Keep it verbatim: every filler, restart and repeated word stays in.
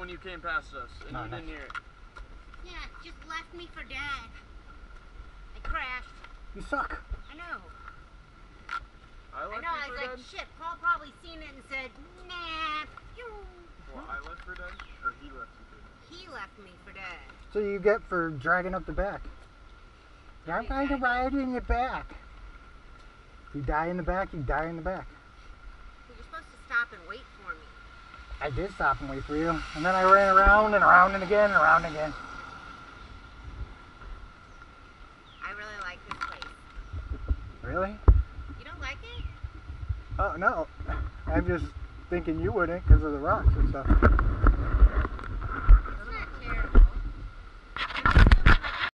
when you came past us, and no, you no. didn't hear it. Yeah, just left me for dead. I crashed. You suck. I know. I left I know, I you was for like, dead? shit, Paul probably seen it and said, nah, pew. Well, I left for dead? Or he left you for dead? He left me for dead. So you get for dragging up the back. I'm going to ride in your back. If you die in the back, you die in the back. Well, you're supposed to stop and wait for me. I did stop and wait for you. And then I ran around and around and again and around again. I really like this place. Really? You don't like it? Oh, no. I'm just thinking you wouldn't because of the rocks and stuff.